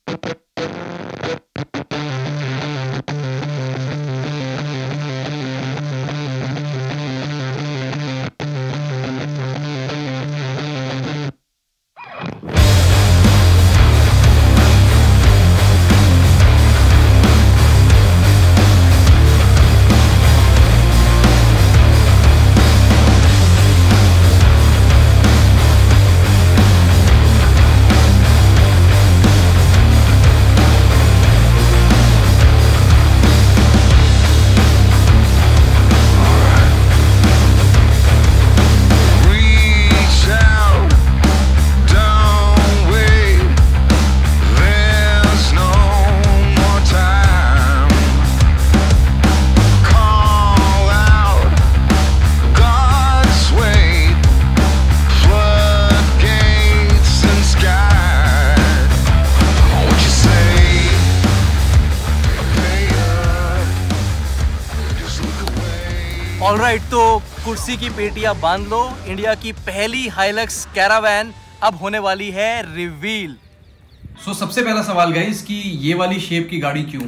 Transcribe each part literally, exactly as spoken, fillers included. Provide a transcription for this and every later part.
Alright, तो कुर्सी की पेटियां बांध लो। इंडिया की पहली हाइलक्स कैरावैन अब होने वाली है रिवील। सो so, सबसे पहला सवाल गाइस कि ये वाली शेप की गाड़ी क्यों?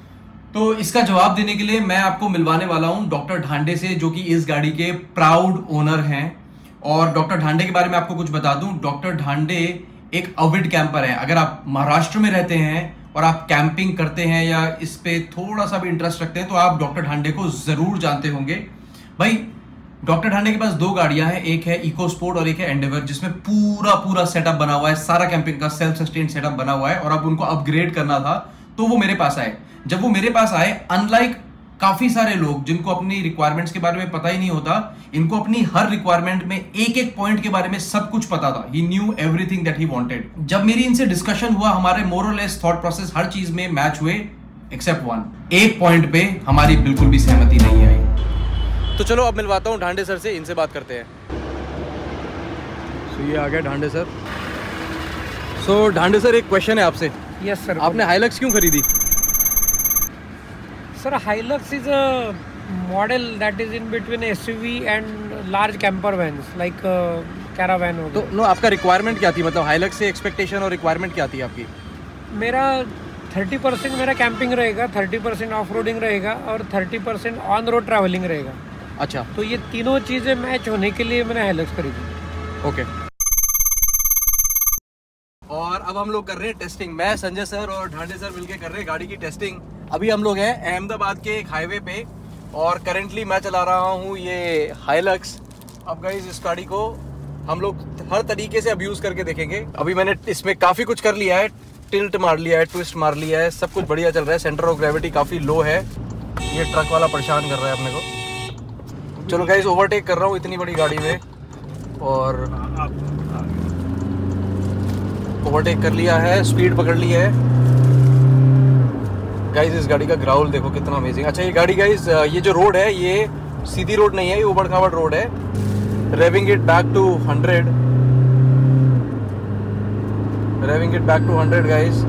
तो इसका जवाब देने के लिए मैं आपको मिलवाने वाला हूं डॉक्टर ढांडे से, जो कि इस गाड़ी के प्राउड ओनर हैं। और डॉक्टर ढांडे के बारे में आपको कुछ बता दूं, डॉक्टर ढांडे एक अविड कैंपर है। अगर आप महाराष्ट्र में रहते हैं और आप कैंपिंग करते हैं या इस पे थोड़ा सा भी इंटरेस्ट रखते हैं तो आप डॉक्टर ढांडे को जरूर जानते होंगे। भाई डॉक्टर ढांडे के पास दो गाड़ियां हैं, एक है इको स्पोर्ट और एक है एंडेवर, जिसमें पूरा पूरा सेटअप बना हुआ है, सारा कैंपिंग का सेल्फ सस्टेन सेटअप बना हुआ है। और अब उनको अपग्रेड करना था तो वो मेरे पास आए। जब वो मेरे पास आए, अनलाइक काफी सारे लोग जिनको अपनी रिक्वायरमेंट्स के बारे में पता ही नहीं होता, इनको अपनी हर रिक्वायरमेंट में एक एक पॉइंट के बारे में सब कुछ पता था। He knew everything that he wanted. जब मेरी इनसे डिस्कशन हुआ, हमारे मोर और लेस थॉट प्रोसेस हर चीज में मैच हुए एक्सेप्ट वन। एक पॉइंट पे हमारी बिल्कुल भी सहमति नहीं आई। तो चलो अब मिलवाता हूँ ढांडे सर से, इनसे बात करते हैं। so, ये आ गया Dhande sir. So so, Dhande sir, एक क्वेश्चन है आपसे। Yes sir. आपने हाइलक्स क्यों खरीदी? Sir, Hilux is a model that is in between SUV and large camper vans like caravan हो गया। तो नो, आपका रिक्वायरमेंट क्या थी? मतलब हाइलक्स से एक्सपेक्टेशन और रिक्वायरमेंट क्या थी आपकी? मेरा थर्टी परसेंट मेरा कैंपिंग रहेगा, थर्टी परसेंट ऑफ रोडिंग रहेगा और thirty percent on road travelling रहेगा। अच्छा, तो ये तीनों चीज़ें मैच होने के लिए मैंने हाइलक्स खरीदी। ओके। और अब हम लोग कर रहे हैं टेस्टिंग। मैं, संजय सर और ढांडे सर मिलके कर रहे हैं गाड़ी की टेस्टिंग। अभी हम लोग हैं अहमदाबाद के एक हाईवे पे और करेंटली मैं चला रहा हूँ ये हाइलक्स। अब गाइस इस गाड़ी को हम लोग हर तरीके से अब्यूज करके देखेंगे। अभी मैंने इसमें काफ़ी कुछ कर लिया है, टिल्ट मार लिया है, ट्विस्ट मार लिया है, सब कुछ बढ़िया चल रहा है। सेंटर ऑफ ग्रेविटी काफ़ी लो है। ये ट्रक वाला परेशान कर रहा है अपने को। चलो गाइस, ओवरटेक कर रहा हूँ इतनी बड़ी गाड़ी में और ओवरटेक कर लिया है, स्पीड पकड़ ली है। गाइस इस गाड़ी का ग्राउल देखो कितना अमेजिंग। अच्छा, ये गाड़ी गाइस, ये जो रोड है ये सीधी रोड नहीं है, ये उबड़ खाबड़ रोड है। Revving it back to hundred, revving it back to hundred guys.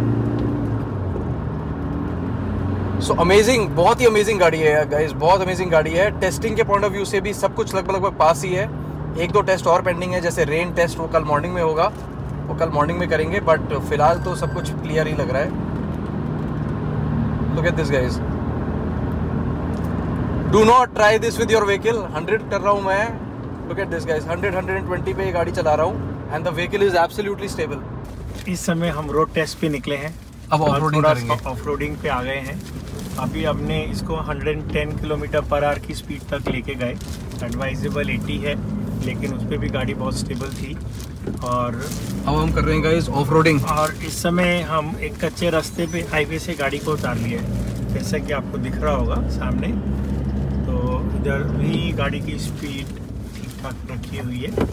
So amazing, बहुत ही अमेजिंग गाड़ी है गाइस, बहुत अमेजिंग गाड़ी है। टेस्टिंग के पॉइंट ऑफ व्यू से भी सब कुछ लगभग लगभग पास ही है। एक दो टेस्ट और पेंडिंग है, जैसे रेन टेस्ट, वो कल मॉर्निंग में होगा, वो कल मॉर्निंग में करेंगे। बट फिलहाल तो सब कुछ क्लियर ही लग रहा है। Look at this guys, do not try this with your vehicle. Hundred कर रहा हूँ मैं। Look at this guys, hundred hundred and twenty पे ये गाड़ी चला रहा हूँ and the vehicle is absolutely stable. इस समय हम रोड टेस्ट पे निकले हैं, अब ऑफ रोडिंग करेंगे। ऑफ रोडिंग पे आ गए हैं। अभी हमने इसको एक सौ दस किलोमीटर पर आवर की स्पीड तक लेके गए। एडवाइजेबल अस्सी है, लेकिन उस पर भी गाड़ी बहुत स्टेबल थी। और अब हम कर रहे हैं गाइस ऑफ रोडिंग। और इस समय हम एक कच्चे रास्ते पे हाईवे से गाड़ी को उतार लिए, जैसा कि आपको दिख रहा होगा सामने। तो इधर भी गाड़ी की स्पीड ठीक ठाक रखी हुई है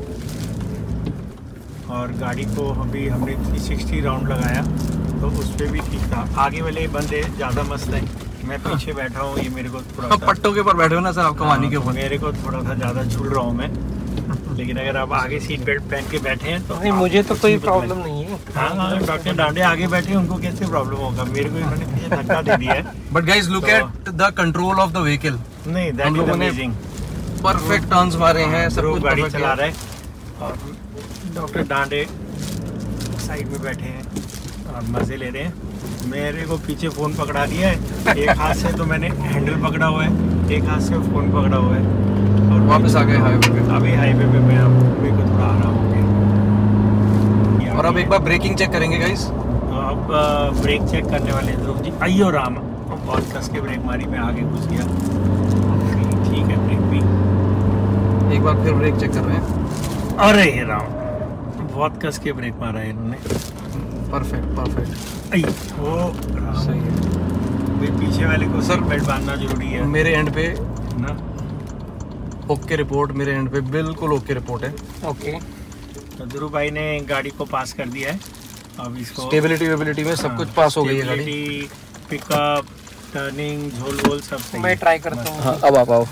और गाड़ी को अभी हमने तीन सौ साठ राउंड लगाया तो उस पर भी ठीक था। आगे वाले बंदे ज़्यादा मस्त हैं, मैं पीछे बैठा हूँ। ये मेरे को थोड़ा पट्टों के ऊपर बैठे हो ना सर, आपका वानी के ऊपर। मेरे को थोड़ा सा ज़्यादा झूल रहा हूँ मैं, लेकिन अगर आप आगे सीट बेल्ट पहन के बैठे हैं तो नहीं, मुझे तो कोई प्रॉब्लम नहीं है। हाँ हाँ, डॉक्टर डांडे आगे बैठे हैं, उनको कैसे प्रॉब्लम होगा? मेरे को इन्होंने पीछे धक्का दे दिया है। But guys look at the control of the vehicle. नहीं, that is amazing. Perfect turns मारे हैं, सब कुछ गाड़ी चला रहा है और डॉक्टर डांडे साइड में बैठे हैं। और मज़े ले रहे हैं। मेरे को पीछे फ़ोन पकड़ा दिया है, एक हाथ से तो मैंने हैंडल पकड़ा हुआ है, एक हाथ से फ़ोन पकड़ा हुआ है और वापस आ गए हाईवे पे। अभी हाईवे पे मैं मेरे को थोड़ा आराम हो गया। और अब एक बार ब्रेकिंग चेक करेंगे गाइस। अब ब्रेक चेक करने वाले हैं ध्रुव जी। आइयो राम, बहुत कस के ब्रेक मारी, मैं आगे घुस गया। ठीक है, ब्रेक भी एक बार फिर ब्रेक चेक कर रहे हैं। अरे राम, बहुत कस के ब्रेक मारा है इन्होंने। Perfect perfect. आई ओ सही है। भाई पीछे वाले को सर, सर बेल्ट बांधना जरूरी है मेरे एंड पे ना। ओके रिपोर्ट, मेरे एंड पे बिल्कुल ओके रिपोर्ट है। ओके, तो ध्रुव भाई ने गाड़ी को पास कर दिया है। अब इसको स्टेबिलिटी वेबिलिटी में सब कुछ पास हो गई है गाड़ी। पिकअप, टर्निंग, झोल वोल सब सही मैं है। ट्राई करता हूँ। हाँ, अब आप आओ।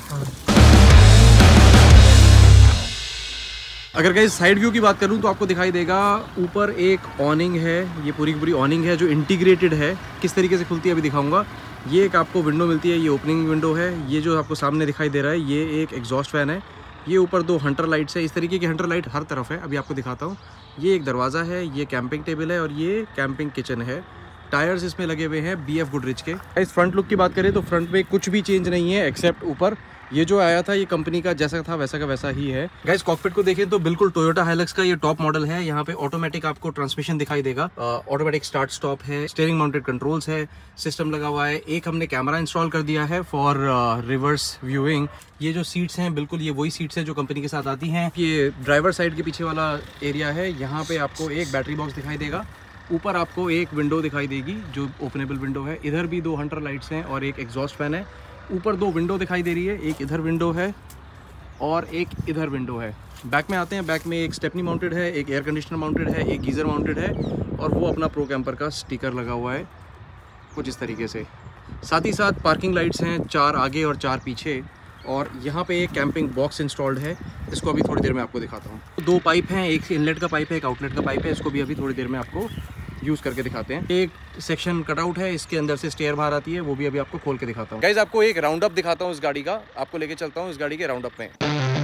अगर गाइस साइड व्यू की बात करूं तो आपको दिखाई देगा ऊपर एक ऑनिंग है, ये पूरी की पूरी ऑनिंग है जो इंटीग्रेटेड है। किस तरीके से खुलती है अभी दिखाऊंगा। ये एक आपको विंडो मिलती है, ये ओपनिंग विंडो है। ये जो आपको सामने दिखाई दे रहा है ये एक एग्जॉस्ट फैन है। ये ऊपर दो हंटर लाइट्स है, इस तरीके की हंटर लाइट हर तरफ है। अभी आपको दिखाता हूँ। ये एक दरवाज़ा है, ये कैंपिंग टेबल है और ये कैंपिंग किचन है। टायर्स इसमें लगे हुए हैं बी एफ गुडरिच के। इस फ्रंट लुक की बात करें तो फ्रंट में कुछ भी चेंज नहीं है एक्सेप्ट ऊपर ये जो आया था ये कंपनी का जैसा था वैसा का वैसा ही है। गाइस कॉकपिट को देखें तो बिल्कुल टोयोटा हाइलक्स का ये टॉप मॉडल है। यहाँ पे ऑटोमेटिक आपको ट्रांसमिशन दिखाई देगा, ऑटोमेटिक स्टार्ट स्टॉप है, स्टीयरिंग माउंटेड कंट्रोल्स है, सिस्टम लगा हुआ है। एक हमने कैमरा इंस्टॉल कर दिया है फॉर रिवर्स व्यूइंग। ये जो सीट्स हैं बिल्कुल ये वही सीट्स हैं जो कंपनी के साथ आती हैं। ये ड्राइवर साइड के पीछे वाला एरिया है, यहाँ पे आपको एक बैटरी बॉक्स दिखाई देगा। ऊपर आपको एक विंडो दिखाई देगी जो ओपनेबल विंडो है। इधर भी दो हंटर लाइट्स हैं और एक एग्जॉस्ट फैन है। ऊपर दो विंडो दिखाई दे रही है, एक इधर विंडो है और एक इधर विंडो है। बैक में आते हैं, बैक में एक स्टेपनी माउंटेड है, एक एयर कंडीशनर माउंटेड है, एक गीज़र माउंटेड है और वो अपना प्रो कैंपर का स्टिकर लगा हुआ है कुछ इस तरीके से। साथ ही साथ पार्किंग लाइट्स हैं, चार आगे और चार पीछे। और यहाँ पे एक कैंपिंग बॉक्स इंस्टॉल्ड है, इसको अभी थोड़ी देर में आपको दिखाता हूँ। दो पाइप हैं, एक इनलेट का पाइप है, एक आउटलेट का पाइप है, इसको भी अभी थोड़ी देर में आपको यूज़ करके दिखाते हैं। एक सेक्शन कटआउट है, इसके अंदर से स्टेयर बाहर आती है, वो भी अभी आपको खोल के दिखाता हूँ। गाइस आपको एक राउंड अप दिखाता हूँ इस गाड़ी का, आपको लेके चलता हूँ इस गाड़ी के राउंड अप में।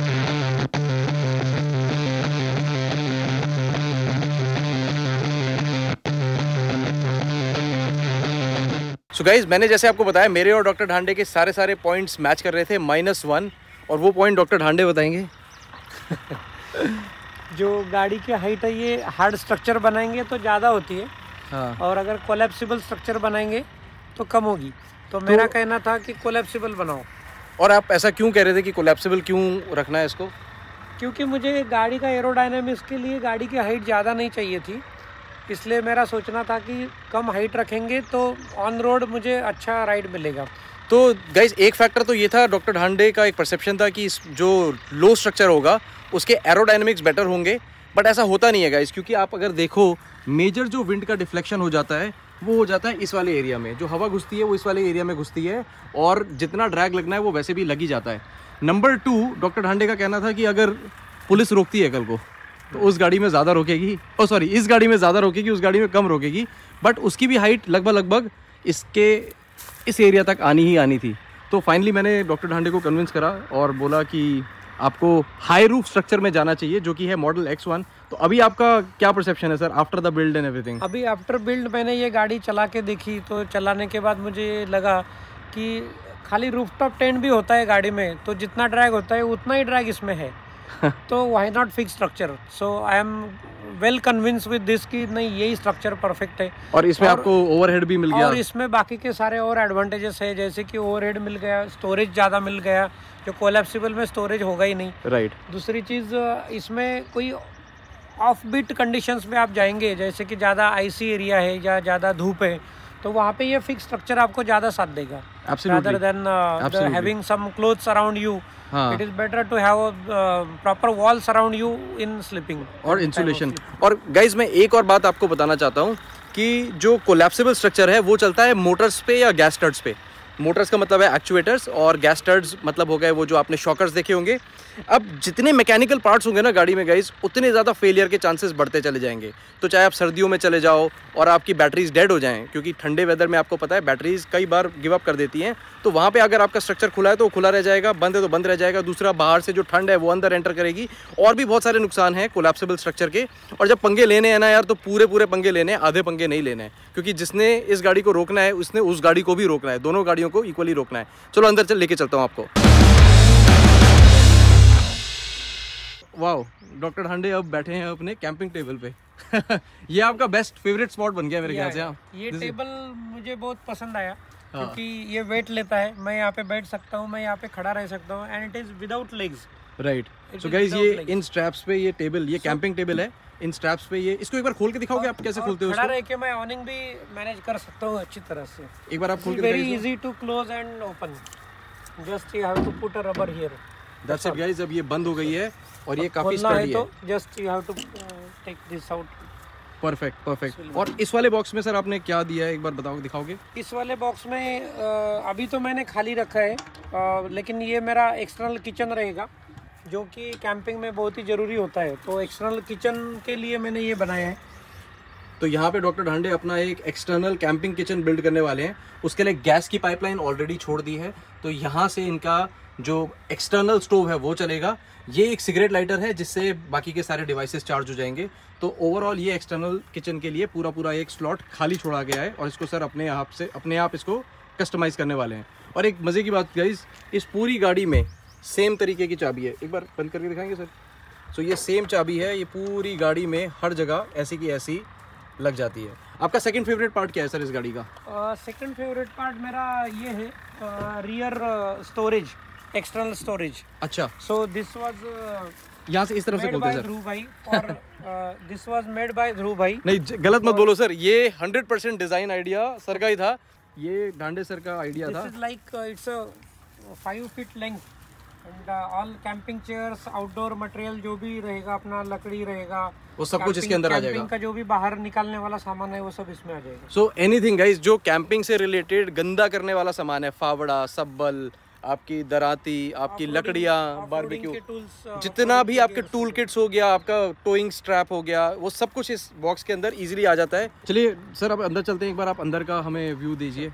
सो गाइज मैंने जैसे आपको बताया मेरे और डॉक्टर ढांडे के सारे सारे पॉइंट्स मैच कर रहे थे माइनस वन, और वो पॉइंट डॉक्टर ढांडे बताएंगे। जो गाड़ी की हाइट है ये हार्ड स्ट्रक्चर बनाएंगे तो ज़्यादा होती है। हाँ। और अगर कोलैप्सिबल स्ट्रक्चर बनाएंगे तो कम होगी। तो, तो मेरा कहना था कि कोलैप्सिबल बनाओ। और आप ऐसा क्यों कह रहे थे कि कोलैप्सिबल क्यों रखना है इसको? क्योंकि मुझे गाड़ी का एरोडायनामिक्स के लिए गाड़ी की हाइट ज़्यादा नहीं चाहिए थी, इसलिए मेरा सोचना था कि कम हाइट रखेंगे तो ऑन रोड मुझे अच्छा राइड मिलेगा। तो गाइज एक फैक्टर तो ये था, डॉक्टर ढांडे का एक परसेप्शन था कि जो लो स्ट्रक्चर होगा उसके एरोडायनामिक्स बेटर होंगे, बट ऐसा होता नहीं है गाइज। क्योंकि आप अगर देखो मेजर जो विंड का डिफ्लेक्शन हो जाता है वो हो जाता है इस वाले एरिया में, जो हवा घुसती है वो इस वाले एरिया में घुसती है और जितना ड्रैग लगना है वो वैसे भी लग ही जाता है। नंबर टू, डॉक्टर ढांडे का कहना था कि अगर पुलिस रोकती है कल को तो उस गाड़ी में ज़्यादा रोकेगी, ओ सॉरी इस गाड़ी में ज़्यादा रोकेगी, उस गाड़ी में कम रोकेगी, बट उसकी भी हाइट लगभग लगभग इसके इस एरिया तक आनी ही आनी थी। तो फाइनली मैंने डॉक्टर ढांडे को कन्विंस करा और बोला कि आपको हाई रूफ स्ट्रक्चर में जाना चाहिए जो कि है मॉडल एक्स वन। तो अभी आपका क्या परसेप्शन है sir after the build and everything? अभी आफ्टर बिल्ड मैंने ये गाड़ी चला के देखी, तो चलाने के बाद मुझे लगा कि खाली रूफटॉप टेंट भी होता है गाड़ी में, तो जितना ड्रैग होता है उतना ही ड्रैग इसमें है। तो why not fix structure? So I am well convince with this कि नहीं यही स्ट्रक्चर परफेक्ट है। और इसमें और, आपको ओवरहेड भी मिल गया और इसमें बाकी के सारे और एडवांटेजेस है, जैसे कि ओवरहेड मिल गया, स्टोरेज ज़्यादा मिल गया, जो कोलैप्सिबल में स्टोरेज होगा ही नहीं। राइट। दूसरी चीज़, इसमें कोई ऑफ बीट कंडीशंस में आप जाएंगे, जैसे कि ज़्यादा आईसी एरिया है या ज़्यादा धूप है, तो वहाँ पे ये फिक्स स्ट्रक्चर आपको ज़्यादा साथ देगा rather than uh, having some clothes around you. हाँ. It is better to have a uh, proper walls around you in sleeping. और इंसुलेशन। और गाइज मैं एक और बात आपको बताना चाहता हूँ कि जो कोलैप्सिबल स्ट्रक्चर है वो चलता है मोटर्स पे या गैस स्टड्स पे। मोटर्स का मतलब है एक्चुएटर्स, और गैस स्टड्स मतलब हो गए वो जो आपने शॉकर्स देखे होंगे। अब जितने मैकेनिकल पार्ट्स होंगे ना गाड़ी में गाइस, उतने ज़्यादा फेलियर के चांसेस बढ़ते चले जाएंगे। तो चाहे आप सर्दियों में चले जाओ और आपकी बैटरीज डेड हो जाएं, क्योंकि ठंडे वेदर में आपको पता है बैटरीज कई बार गिव अप कर देती हैं, तो वहाँ पे अगर आपका स्ट्रक्चर खुला है तो वो खुला रह जाएगा, बंद है तो बंद रह जाएगा। दूसरा, बाहर से जो ठंड है वो अंदर एंटर करेगी, और भी बहुत सारे नुकसान हैं कोलैप्सिबल स्ट्रक्चर के। और जब पंगे लेने हैं ना यार, तो पूरे पूरे पंगे लेने हैं, आधे पंगे नहीं लेने हैं, क्योंकि जिसने इस गाड़ी को रोकना है उसने उस गाड़ी को भी रोकना है, दोनों गाड़ियों को इक्वली रोकना है। चलो अंदर चल लेके चलता हूँ आपको। वाओ, डॉक्टर हांडे अब बैठे हैं अपने कैंपिंग टेबल पे। ये आपका बेस्ट फेवरेट स्पॉट बन गया मेरे ख्याल से। ये टेबल मुझे बहुत पसंद आया क्योंकि ये वेट लेता है, मैं यहाँ पे बैठ सकता हूँ, मैं यहाँ पे खड़ा रह सकता हूँ, and it is without legs. Right, so guys ये इन स्ट्रैप्स पे ये टेबल, ये कैंपिंग टेबल है, इन स्ट्रैप्स पे ये, इसको एक बार खोल के दिखाओगे आप कैसे खोलते हो? खड़ा रह के मैं ऑनिंग भी मैनेज कर सकता हूँ अच्छी तरह से। एक बार आप खोल के दिखाइए। Very easy to close and open, just you have to put a rubber here. That's it guys, अब ये बंद हो गई है और ये काफी स्टडी है, तो just you have to take this out. Perfect perfect. और इस वाले बॉक्स में सर आपने क्या दिया है, एक बार बताओ, दिखाओगे? इस वाले बॉक्स में आ, अभी तो मैंने खाली रखा है, आ, लेकिन ये मेरा एक्सटर्नल किचन रहेगा, जो कि कैंपिंग में बहुत ही ज़रूरी होता है, तो एक्सटर्नल किचन के लिए मैंने ये बनाया है। तो यहाँ पे डॉक्टर ढांडे अपना एक एक्सटर्नल कैंपिंग किचन बिल्ड करने वाले हैं। उसके लिए गैस की पाइपलाइन ऑलरेडी छोड़ दी है, तो यहाँ से इनका जो एक्सटर्नल स्टोव है वो चलेगा। ये एक सिगरेट लाइटर है जिससे बाकी के सारे डिवाइसेस चार्ज हो जाएंगे। तो ओवरऑल ये एक्सटर्नल किचन के लिए पूरा पूरा एक स्लॉट खाली छोड़ा गया है, और इसको सर अपने आप से अपने आप इसको कस्टमाइज़ करने वाले हैं। और एक मज़े की बात गाइस, इस पूरी गाड़ी में सेम तरीके की चाबी है, एक बार बंद करके दिखाएंगे सर। सो ये सेम चाबी है, ये पूरी गाड़ी में हर जगह ऐसी की ऐसी लग जाती है। आपका सेकंड फेवरेट पार्ट क्या है सर इस गाड़ी का? सेकंड फेवरेट पार्ट मेरा ये है रियर स्टोरेज, एक्सटर्नल स्टोरेज। अच्छा, सो दिस वाज यहाँ से इस तरफ से बोलते हैं सर। ध्रुव भाई, और this was made by Dhruv भाई। नहीं गलत मत बोलो सर, ये hundred percent design idea sir का ही था, ये ढांडे सर का आइडिया था। This is like it's a five feet length and all camping chairs, outdoor material जो भी रहेगा अपना, लकड़ी रहेगा, वो सब कुछ इसके अंदर आ जाएगा। कैंपिंग का जो भी बाहर निकालने वाला सामान है वो सब इसमें आ जाएगा। सो एनीथिंग गाइस जो कैंपिंग से रिलेटेड गंदा करने वाला सामान है, फावड़ा, सब्बल, आपकी दराती, आपकी लकड़ियाँ, बारबेक्यू, जितना भी आपके टूल किट्स हो गया, आपका टोइंग स्ट्रैप हो गया, वो सब कुछ इस बॉक्स के अंदर इजीली आ जाता है। चलिए सर अब अंदर चलते हैं, एक बार आप अंदर का हमें व्यू दीजिए।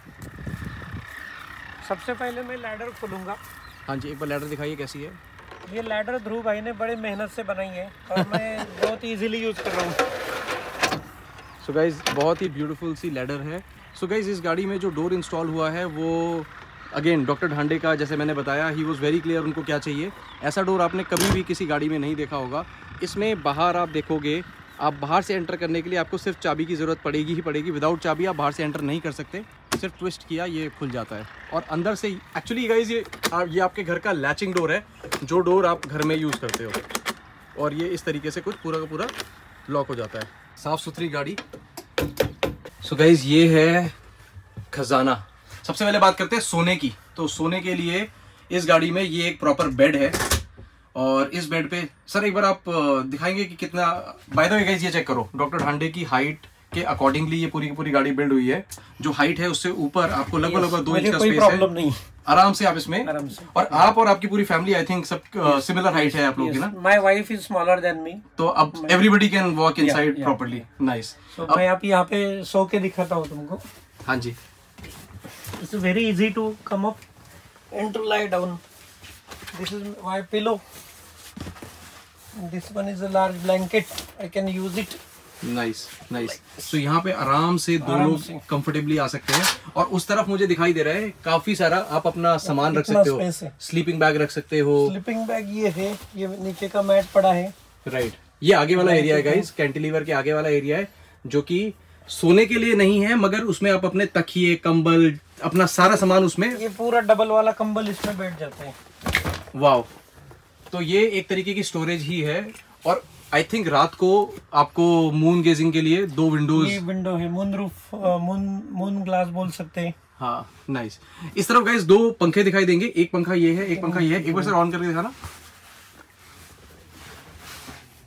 सबसे पहले मैं लैडर खोलूंगा। हाँ जी, एक बार लैडर दिखाइए कैसी है। ये लैडर ध्रुव भाई ने बड़े मेहनत से बनाई है और मैं बहुत इजीली यूज कर रहा हूँ। सो गाइज बहुत ही ब्यूटीफुल सी लैडर है। सो so गाइज इस गाड़ी में जो डोर इंस्टॉल हुआ है वो अगेन डॉक्टर ढांडे का, जैसे मैंने बताया, ही वॉज वेरी क्लियर उनको क्या चाहिए। ऐसा डोर आपने कभी भी किसी गाड़ी में नहीं देखा होगा। इसमें बाहर आप देखोगे, आप बाहर से एंटर करने के लिए आपको सिर्फ चाबी की ज़रूरत पड़ेगी ही पड़ेगी। विदाउट चाबी आप बाहर से एंटर नहीं कर सकते, सिर्फ ट्विस्ट किया ये खुल जाता है। और अंदर से एक्चुअली गाइज ये ये आपके घर का लैचिंग डोर है, जो डोर आप घर में यूज़ करते हो, और ये इस तरीके से कुछ पूरा का पूरा लॉक हो जाता है। साफ़ सुथरी गाड़ी। सो so गाइज ये है खजाना। सबसे पहले बात करते हैं सोने की। तो सोने के लिए इस गाड़ी में ये एक प्रॉपर बेड है, और इस बेड पे सर एक बार आप दिखाएंगे कि कितना, बाय द वे गाइस ये चेक करो, डॉक्टर ढांडे की हाइट के अकॉर्डिंगली ये पूरी की पूरी गाड़ी बिल्ड हुई है। जो हाइट है उससे ऊपर आपको लगभग लगभग दो इंच का स्पेस है, नहीं। आराम से आप इसमें आराम से। और आप और आपकी पूरी फैमिली आई थिंक सब सिमिलर हाइट है आप लोगों की ना? My wife is smaller than me, तो अब everybody can walk inside properly. Nice. मैं आप यहाँ पे सो के दिखाता हूँ तुमको। हाँ जी, it's very easy to come up and to lie down. This is my pillow. This one is a large blanket. I can use it. Nice nice. So यहाँ पे आराम से दो लोग कंफर्टेबली आ सकते हैं। और उस तरफ मुझे दिखाई दे रहा है काफी सारा आप अपना सामान रख सकते हो, स्लीपिंग बैग रख सकते हो। स्लीपिंग बैग ये है, ये नीचे का मैट पड़ा है। राइट, ये आगे वाला एरिया है गाइस, कैंटिलीवर के आगे वाला एरिया है, जो कि सोने के लिए नहीं है, मगर उसमें आप अपने तकिए, कंबल, अपना सारा सामान उसमें, ये पूरा डबल वाला कंबल इसमें बैठ जाता है। वाव, तो ये एक तरीके की स्टोरेज ही है। और आई थिंक रात को आपको मून गेजिंग के लिए दो विंडोज, ये विंडो है, moon roof, moon moon glass बोल सकते हैं। हाँ नाइस। इस तरफ गाइस दो पंखे दिखाई देंगे, एक पंखा ये है, एक पंखा ये है। एक बार सर ऑन करके दिखाना।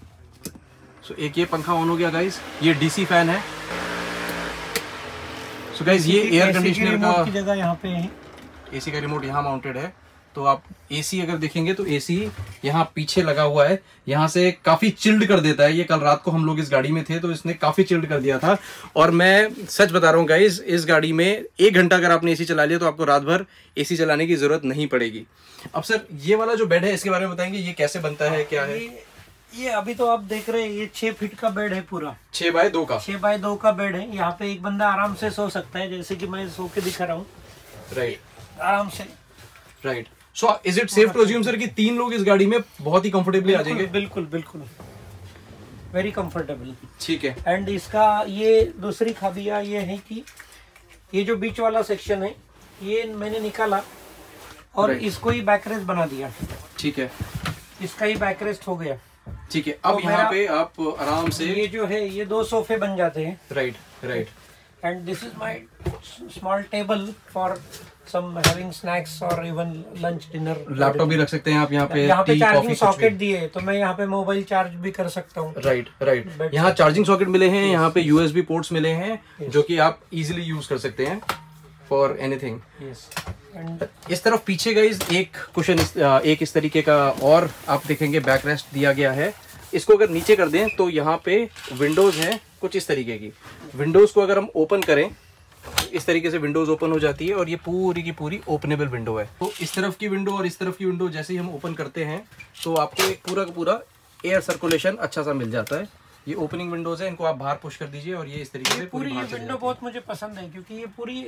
सो एक ये पंखा ऑन हो गया गाइस, ये डीसी फैन है। सो गाइस ये एयर कंडीशनर का की जगह यहाँ पे है, एसी का रिमोट यहाँ माउंटेड है। तो आप एसी अगर देखेंगे तो एसी यहाँ पीछे लगा हुआ है, यहाँ से काफी चिल्ड कर देता है। ये कल रात को हम लोग इस गाड़ी में थे तो इसने काफी चिल्ड कर दिया था। और मैं सच बता रहा हूँ गाइस, इस गाड़ी में एक घंटा अगर आपने एसी चला लिया तो आपको रात भर एसी चलाने की जरूरत नहीं पड़ेगी। अब सर ये वाला जो बेड है इसके बारे में बताएंगे, ये कैसे बनता है, क्या है? ये, ये अभी तो आप देख रहे हैं, ये छह फीट का बेड है, पूरा छह बाय दो का छह बाय दो का बेड है। यहाँ पे एक बंदा आराम से सो सकता है, जैसे कि मैं सो के दिखा रहा हूँ। राइट, आराम से। Right. So is it safe to assume sir कि तीन लोग इस गाड़ी में बहुत ही कंफर्टेबली आ जाएंगे? बिल्कुल बिल्कुल, वेरी कंफर्टेबल। ठीक है। एंड इसका ये दूसरी खाबियां ये है कि ये जो बीच वाला सेक्शन है ये मैंने निकाला और Right. इसको ही बैकरेस्ट बना दिया। ठीक है, इसका ही बैकरेस्ट हो गया। ठीक है। अब तो यहाँ पे आप आराम से ये जो है ये दो सोफे बन जाते हैं। Right, right. And this is my small table for some having snacks और इवन लंच डिनर। लैपटॉप भी रख सकते हैं आप यहाँ पे, यहाँ पे टी, चार्जिंग कॉफी, सॉकेट दिए तो मैं यहाँ पे मोबाइल चार्ज भी कर सकता हूँ। Right, right. यहाँ चार्जिंग सॉकेट मिले हैं, यहाँ पे यूएसबी पोर्ट्स मिले हैं जो कि आप इजीली यूज कर सकते हैं फॉर एनीथिंग। इस तरफ पीछे गाइस एक कुशन इस, एक इस तरीके का और आप देखेंगे बैकरेस्ट दिया गया है। इसको अगर नीचे कर दें तो यहाँ पे विंडोज हैं कुछ इस तरीके की। विंडोज को अगर हम ओपन करें इस तरीके से विंडोज ओपन हो जाती है और ये पूरी की पूरी ओपनेबल विंडो है। तो इस तरफ की विंडो और इस तरफ की विंडो जैसे ही हम ओपन करते हैं तो आपको एक पूरा का पूरा एयर सर्कुलेशन अच्छा सा मिल जाता है। ये ओपनिंग विंडोज है, इनको आप बाहर पुश कर दीजिए और ये इस तरीके से पूरी ये विंडो बहुत मुझे पसंद है क्योंकि ये पूरी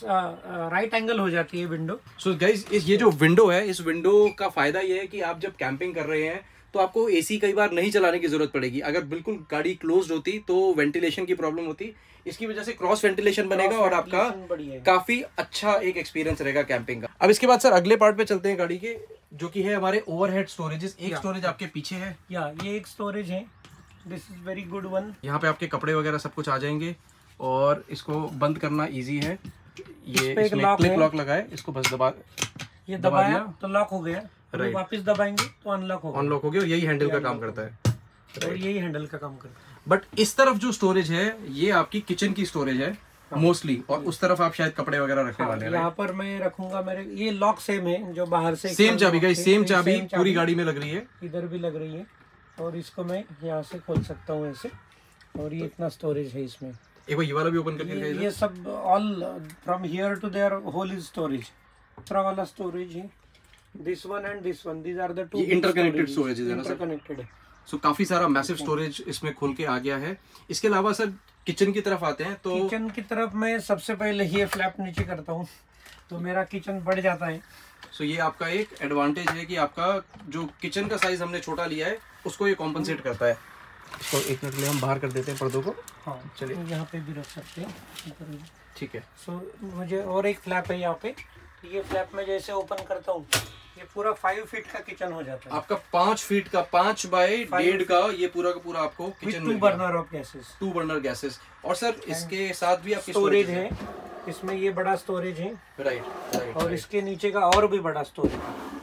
राइट एंगल हो जाती है विंडो। सो गाइस ये जो विंडो है, इस विंडो का फायदा ये है कि आप जब कैंपिंग कर रहे हैं तो आपको एसी कई बार नहीं चलाने की जरूरत पड़ेगी। अगर बिल्कुल गाड़ी क्लोज्ड होती तो वेंटिलेशन की प्रॉब्लम होती, इसकी वजह से क्रॉस वेंटिलेशन बनेगा और आपका काफी अच्छा एक एक्सपीरियंस रहेगा कैंपिंग का। अब इसके बाद सर अगले पार्ट पे चलते हैं गाड़ी के, जो कि है हमारे ओवरहेड स्टोरेजेस। एक स्टोरेज आपके पीछे है, या ये एक स्टोरेज है, this is very good one. यहाँ पे आपके कपड़े वगैरह सब कुछ आ जाएंगे और इसको बंद करना इजी है। ये इस इसमें क्लिक लॉक लगा है, इसको बस दबा ये दबाया तो लॉक हो गया, राइट। वापस दबाएंगे तो अनलॉक हो गया, अनलॉक हो गया और यही हैंडल का काम करता है, और यही हैंडल का काम करता है। बट इस तरफ जो स्टोरेज है ये आपकी किचन की स्टोरेज है मोस्टली, और उस तरफ आप शायद कपड़े वगैरह रखने वाले हैं। यहाँ पर मैं रखूंगा मेरे, ये लॉक सेम है जो बाहर से, सेम चाबी गाइस, सेम चाबी पूरी गाड़ी में लग रही है, इधर भी लग रही है और इसको मैं यहाँ से खोल सकता हूँ ऐसे, और ये इतना स्टोरेज है इसमें। एक बार ये वाला भी ओपन करके ये, ये सब all from here to there whole is storage. दूसरा वाला स्टोरेज है, this one and this one, these are the two interconnected storage है ना सर? इंटरकनेक्टेड है। सो काफी सारा मैसिव स्टोरेज इसमें खुल के आ गया है। इसके अलावा सर किचन की तरफ आते हैं तो किचन की तरफ मैं सबसे पहले ये फ्लैप नीचे करता हूँ तो मेरा किचन बढ़ जाता है। सो ये आपका एक एडवांटेज है कि आपका जो किचन का साइज हमने छोटा लिया है उसको ये कॉम्पनसेट करता है। इसको एक मिनट के लिए हम बाहर कर देते हैं पर्दों को। हाँ चलिए, यहाँ पे भी रख सकते हैं, ठीक है। सो मुझे और एक फ्लैप है यहाँ पे, ये फ्लैप में जैसे ओपन करता हूँ ये पूरा फाइव फीट का किचन हो जाता है। आपका पांच फीट का, पांच बाय डेढ़ का ये पूरा का पूरा आपको kitchen two burner of gases, two burner gases. और सर इसके साथ भी आपकी स्टोरेज है, इसमें ये बड़ा स्टोरेज है, राइट राइट, और इसके नीचे का और भी बड़ा स्टोरेज।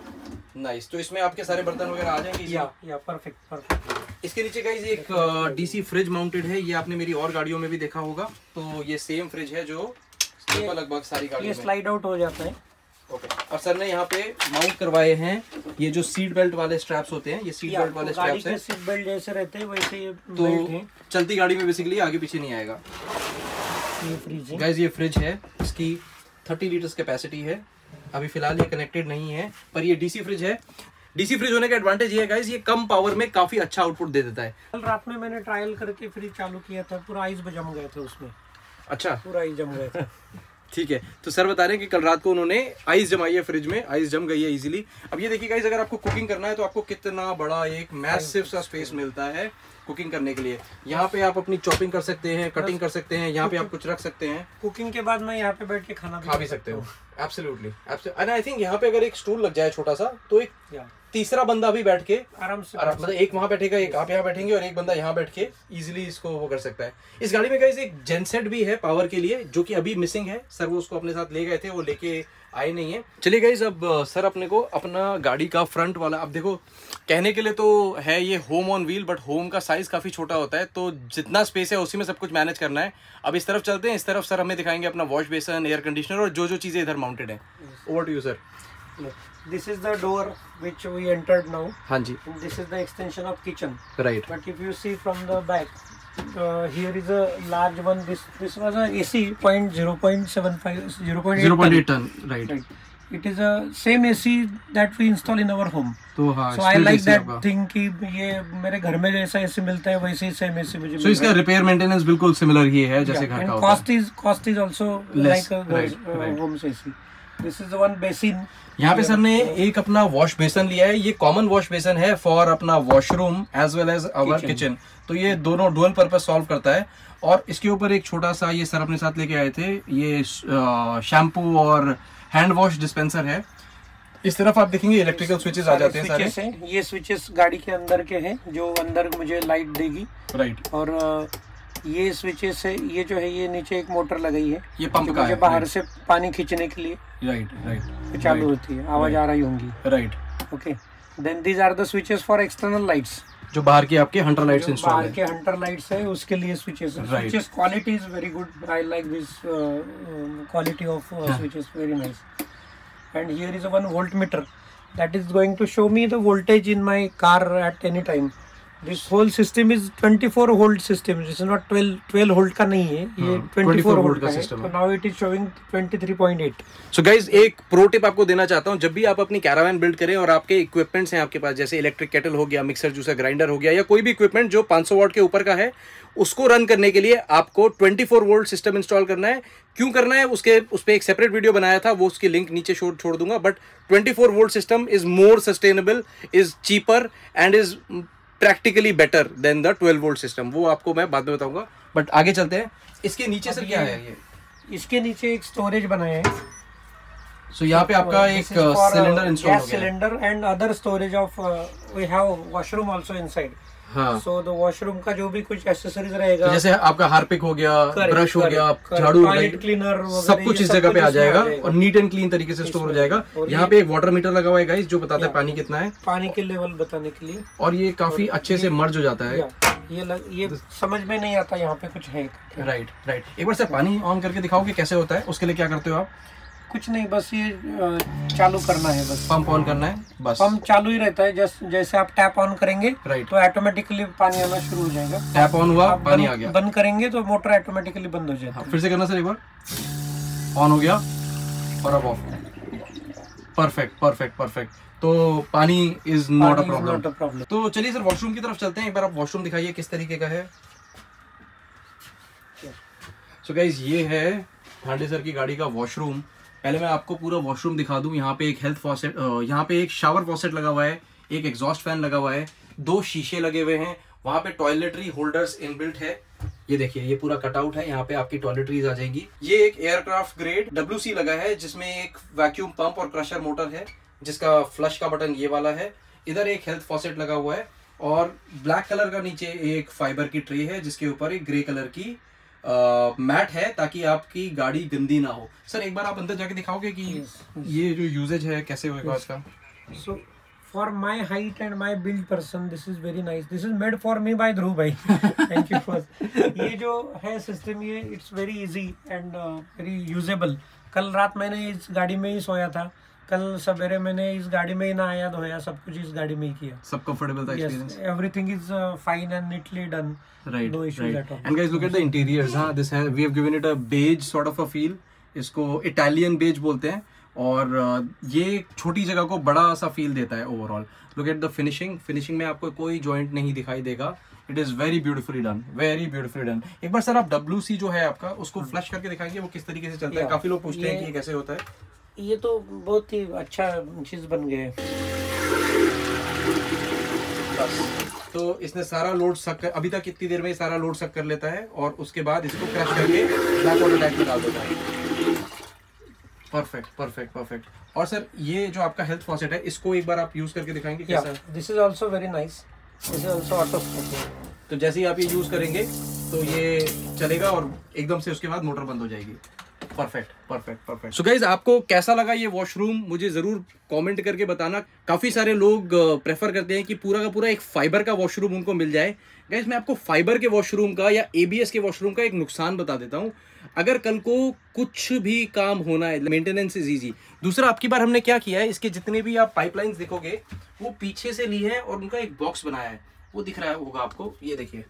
नाइस। तो इसमें आपके सारे बर्तन वगैरह आ जाएंगे। या या परफेक्ट परफेक्ट। इसके नीचे गाइस एक डीसी फ्रिज माउंटेड है, ये आपने मेरी और गाड़ियों में भी देखा होगा। तो ये सेम फ्रिज है जो लगभग सारी गाड़ियों में, ये स्लाइड आउट हो जाता है। ओके। और सर ने यहाँ पे माउंट करवाए हैं ये जो सीट बेल्ट वाले स्ट्रैप्स होते हैं, ये सीट बेल्ट वाले स्ट्रैप्स हैं। सीट बेल्ट जैसे रहते हैं वैसे ये तो बेल्ट है। चलती गाड़ी में बेसिकली आगे पीछे नहीं आएगा। ये फ्रिज है गाइस, ये फ्रिज है, इसकी थर्टी लीटर्स कैपेसिटी है। अभी फिलहाल ये कनेक्टेड नहीं है, पर ये डीसी फ्रिज है। डीसी फ्रिज होने का एडवांटेज ये है गाइस, ये कम पावर में काफी अच्छा आउटपुट दे देता है। कल रात में मैंने ट्रायल करके फ्रिज चालू किया था, पूरा आइस जम गए थे उसमें। अच्छा, पूरा आइस जम गए थे। ठीक है। तो सर बता रहे हैं कि कल रात को उन्होंने आइस जमाई है फ्रिज में, आइस जम गई है इजीली। अब ये देखिए गाइस, अगर आपको कुकिंग करना है तो आपको कितना बड़ा एक मैसिव सा स्पेस मिलता है कुकिंग करने के लिए। यहाँ पे आप अपनी चॉपिंग कर सकते हैं, कटिंग कर सकते हैं, यहाँ पे आप कुछ रख सकते हैं। कुकिंग के बाद मैं यहाँ पे बैठ के खाना खा भी सकते हो। एब्सोल्युटली। एंड आई थिंक यहाँ पे अगर एक स्टूल लग जाए छोटा सा तो एक तीसरा बंदा भी बैठ के आराम से, मतलब एक वहां बैठेगा, एक आप यहाँ बैठेंगे और एक बंदा यहाँ बैठ के इजीली इसको वो कर सकता है। इस गाड़ी में गाइस एक जेनसेट भी है पावर के लिए, जो कि अभी मिसिंग है। सर वो उसको अपने साथ ले गए थे, वो लेके आए नहीं है। चलिए गाइस, अब सर अपने को अपना गाड़ी का फ्रंट वाला, अब देखो कहने के लिए तो है ये home on wheel, but home का साइज काफी छोटा होता है, तो जितना स्पेस है उसी में सब कुछ मैनेज करना है। अब इस तरफ चलते हैं, इस तरफ सर हमें दिखाएंगे अपना वॉश बेसन, एयर कंडीशनर और जो जो चीजें इधर माउंटेड है। Over to you sir. This is the door which we entered now. हाँ जी। And this is the extension of kitchen. Right. But if you see from the back, uh, here is a large one. This this was a A C point zero point seven five zero point eight. zero point eight ton. Right. Right. It is a same A C that we install in our home. तो हाँ, so I like that thing कि ये मेरे घर में जैसा A C मिलता है वैसे ही same A C मुझे। So इसका रिपेयर मेंटेनेंस बिल्कुल सिमिलर ही है जैसे घर का होता है। And cost is cost is also like a home A C. This is the one basin. यहाँ पे सर ने एक अपना वॉश बेसन लिया है, ये कॉमन वॉश बेसन है फॉर अपना washroom as well as our kitchen, तो ये दोनों डुअल पर्पस सॉल्व करता है। और इसके ऊपर एक छोटा सा ये सर अपने साथ लेके आए थे, ये शैम्पू और हैंड वॉश डिस्पेंसर है। इस तरफ आप देखेंगे इलेक्ट्रिकल स्विचेस आ जाते हैं सारे। ये स्विचेस गाड़ी के अंदर के हैं जो अंदर मुझे लाइट देगी। राइट। और ये स्विचेस है, ये जो है ये नीचे एक मोटर लगाई है, ये पंप का है, बाहर से पानी खींचने के लिए। Right right. चालू होती है, आवाज आ रही होंगी। Right. Okay, then these are the switches for external lights, जो बाहर की आपके हंटर लाइट्स इंस्टॉल है। बाहर के हंटर लाइट्स है, उसके लिए स्विचेस है। Switches quality is very good, I like this quality of switches, very nice. And here is one volt meter that is going to show me the voltage in my car at any time. This whole system is twenty-four volt system. This is not twelve twelve volt का नहीं है, ये twenty-four volt का है। So now it is showing twenty-three point eight. So guys, एक pro tip आपको देना चाहता हूँ, जब भी आप अपनी कैरावैन बिल्ड करें और आपके इक्विपमेंट्स हैं आपके पास, जैसे इलेक्ट्रिक केटल हो गया, मिक्सर जूसर ग्राइंडर हो गया, या कोई भी इक्विपमेंट जो पाँच सौ वाट के ऊपर का है, उसको रन करने के लिए आपको चौबीस वोल्ट सिस्टम इंस्टॉल करना है। क्यों करना है, उसके उस पे एक सेपरेट वीडियो बनाया था, वो उसकी लिंक नीचे छोड़ छोड़ दूंगा। बट चौबीस volt system is more sustainable, is cheaper and is practically better than the twelve volt system. वो आपको मैं बाद में बताऊंगा, बट आगे चलते हैं। इसके नीचे सर क्या है? ये इसके नीचे एक स्टोरेज बनाया है। सो यहाँ पे आपका एक सिलेंडर इंस्टॉल हो गया, cylinder and other storage off, we have washroom also inside. हाँ। सो द वॉशरूम का जो भी कुछ एक्सेसरीज रहेगा, तो जैसे आपका हार्पिक हो गया, ब्रश हो गया, झाड़ू, टॉयलेट क्लीनर, सब कुछ इस जगह पे आ जाएगा और नीट एंड क्लीन तरीके से स्टोर हो जाएगा। यहाँ पे एक वाटर मीटर लगा हुआ है गाइस, जो बताता है पानी कितना है, पानी के लेवल बताने के लिए। और ये काफी अच्छे से मर्ज हो जाता है। ये लग, ये समझ में नहीं आता यहाँ पे कुछ है। Right right. एक बार से पानी ऑन करके दिखाओगे कैसे होता है? उसके लिए क्या करते हो आप? कुछ नहीं, बस ये चालू करना है, बस पंप ऑन करना है, बस पंप चालू ही रहता है। जैसे जैसे आप टैप ऑन करेंगे राइट, तो ऑटोमेटिकली पानी आना शुरू हो जाएगा। टैप ऑन हुआ, पानी आ गया। बंद करेंगे तो मोटर ऑटोमेटिकली बंद हो जाएगा। फिर से करना सर एक बार। ऑन हो गया और अब ऑफ। Perfect perfect perfect. तो पानी इज नॉट अ प्रॉब्लम। तो चलिए सर वॉशरूम की तरफ चलते हैं। एक बार आप वॉशरूम दिखाइए किस तरीके का है। सो गाइस, ये है हांडे सर की गाड़ी का वॉशरूम। पहले मैं आपको पूरा वॉशरूम दिखा दूं। यहाँ पे एक हेल्थ फॉसेट, यहाँ पे एक शावर फॉसेट लगा हुआ है, एक एग्जॉस्ट फैन लगा हुआ है, दो शीशे लगे हुए हैं, वहां पे टॉयलेटरी होल्डर्स इनबिल्ट है। ये देखिए, ये पूरा कटआउट है, यहाँ पे आपकी टॉयलेटरीज आ जाएगी। ये एक एयरक्राफ्ट ग्रेड डब्ल्यू सी लगा है, जिसमें एक वैक्यूम पंप और क्रशर मोटर है, जिसका फ्लश का बटन ये वाला है। इधर एक हेल्थ फॉसेट लगा हुआ है और ब्लैक कलर का नीचे एक फाइबर की ट्रे है, जिसके ऊपर एक ग्रे कलर की मैट uh, है, ताकि आपकी गाड़ी गंदी ना हो। सर एक बार आप अंदर जाके दिखाओगे कि yes, yes. ये जो यूजेज है कैसे होगा इसका? So for my height and my build person this is very nice. This is made for me by Dhruv भाई। Thank you for. ये जो है सिस्टम, ये it's very easy and very usable. कल रात मैंने इस गाड़ी में ही सोया था, कल सवेरे मैंने इस गाड़ी में ही नहाया धोया, सब कुछ इस गाड़ी में ही किया। सब कंफर्टेबल था experience? Everything is fine and neatly done. Right, no issues right. at all. And guys, look at the interiors. हाँ, this है, we have given it a beige sort of a feel. इसको Italian beige बोलते हैं, और uh, ये छोटी जगह को बड़ा सा फील देता है overall. Look at the finishing. Finishing में आपको कोई जॉइंट नहीं दिखाई देगा। It is very beautifully done, very beautifully done. एक बार सर आप डब्ल्यू सी जो है आपका, उसको फ्लश करके दिखाएंगे वो किस तरीके से चलता है। काफी लोग पूछते हैं कि ये कैसे होता है। ये तो बहुत ही अच्छा चीज बन गया है। तो इसने सारा लोड सक कर, अभी तक कितनी देर में सारा लोड सक कर लेता है, और उसके बाद इसको क्रश करके ब्लैक वाटर टैंक में डाल देता है। Perfect perfect perfect. और सर ये जो आपका हेल्थ फॉसेट है, इसको एक बार आप यूज करके दिखाएंगे कैसा? This is also very nice, this is also auto stop. तो जैसे ही आप ये यूज करेंगे तो ये चलेगा और एकदम से उसके बाद मोटर बंद हो जाएगी। Perfect perfect perfect. So guys, आपको कैसा लगा ये वॉशरूम मुझे जरूर कमेंट करके बताना। काफी सारे लोग प्रेफर करते हैं कि पूरा का पूरा एक फाइबर का वॉशरूम उनको मिल जाए। गाइज, मैं आपको फाइबर के वॉशरूम का या एबीएस के वॉशरूम का एक नुकसान बता देता हूँ। अगर कल को कुछ भी काम होना है, मेंटेनेंस इज इजी। दूसरा, आपकी बार हमने क्या किया है, इसके जितने भी आप पाइपलाइंस देखोगे वो पीछे से ली है और उनका एक बॉक्स बनाया है, वो दिख रहा होगा आपको। ये देखिए,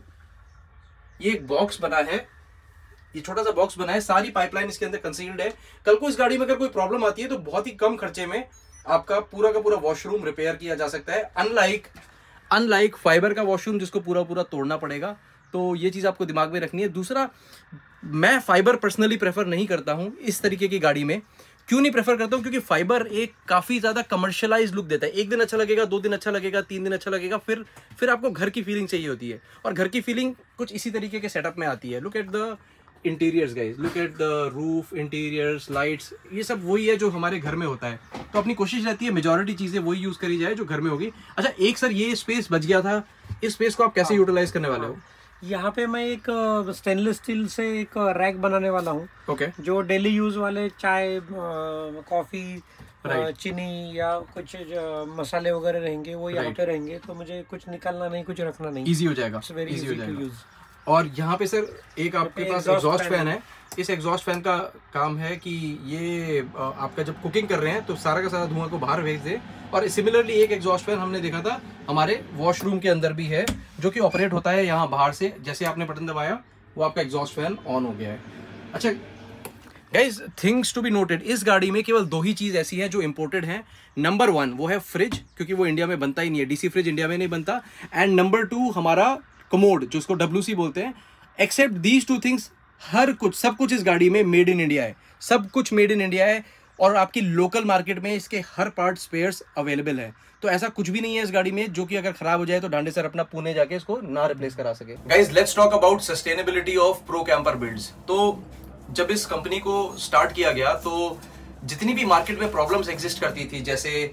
ये एक बॉक्स बना है, ये छोटा सा बॉक्स बना है, सारी पाइपलाइन इसके अंदर कंसील्ड है। कल को इस गाड़ी में अगर कोई प्रॉब्लम आती है तो बहुत ही कम खर्चे में आपका पूरा का पूरा वॉशरूम रिपेयर किया जा सकता है, अनलाइक अनलाइक फाइबर का वॉशरूम जिसको पूरा पूरा तोड़ना पड़ेगा। तो ये चीज आपको दिमाग में रखनी है। दूसरा, मैं फाइबर पर्सनली प्रेफर नहीं करता हूं इस तरीके की गाड़ी में। क्यों नहीं प्रेफर करता हूं? क्योंकि फाइबर एक काफी ज्यादा कमर्शियलाइज लुक देता है। एक दिन अच्छा लगेगा, दो दिन अच्छा लगेगा, तीन दिन अच्छा लगेगा, फिर फिर आपको घर की फीलिंग चाहिए होती है। और घर की फीलिंग कुछ इसी तरीके के सेटअप में आती है। Look at the interiors guys, look at the roof, interiors, lights, ये सब वही है जो हमारे घर में होता है। तो अपनी कोशिश रहती है मेजॉरिटी चीजें वही यूज करी जाए जो घर में होगी। अच्छा, एक सर ये स्पेस बच गया था, इस स्पेस को आप कैसे यूटिलाइज करने वाले हो? यहाँ पे मैं एक स्टेनलेस स्टील से एक रैक बनाने वाला हूँ। Okay okay. जो डेली यूज वाले चाय, कॉफी, right. चीनी या कुछ मसाले वगैरह रहेंगे वो यहाँ right. पे रहेंगे। तो मुझे कुछ निकालना नहीं, कुछ रखना नहीं, इजी हो जाएगा, इजी हो जाएगा। और यहाँ पे सर एक आपके पास एग्जॉस्ट फैन है। इस एग्जॉस्ट फैन का काम है कि ये आपका जब कुकिंग कर रहे हैं तो सारा का सारा धुआं को बाहर भेज दे। और सिमिलरली एक एग्जॉस्ट फैन हमने देखा था हमारे वॉशरूम के अंदर भी है, जो कि ऑपरेट होता है यहाँ बाहर से। जैसे आपने बटन दबाया वो आपका एग्जॉस्ट फैन ऑन हो गया है। अच्छा guys, things to be noted, इस गाड़ी में केवल दो ही चीज ऐसी है जो इंपोर्टेड है। नंबर वन वो है फ्रिज, क्योंकि वो इंडिया में बनता ही नहीं है, डीसी फ्रिज इंडिया में नहीं बनता। एंड नंबर टू हमारा कमोड, जो उसको डब्ल्यूसी बोलते हैं। एक्सेप्ट दीज टू थिंग्स, हर कुछ सब कुछ इस गाड़ी में मेड इन इंडिया है, सब कुछ मेड इन इंडिया है। और आपकी लोकल मार्केट में इसके हर पार्ट स्पेयर्स अवेलेबल है। तो ऐसा कुछ भी नहीं है इस गाड़ी में जो कि अगर खराब हो जाए तो डांडे सर अपना पुणे जाके इसको ना रिप्लेस करा सके। Guys, let's talk about sustainability of pro camper builds. तो जब इस कंपनी को स्टार्ट किया गया तो जितनी भी मार्केट में प्रॉब्लम्स एग्जिस्ट करती थी, जैसे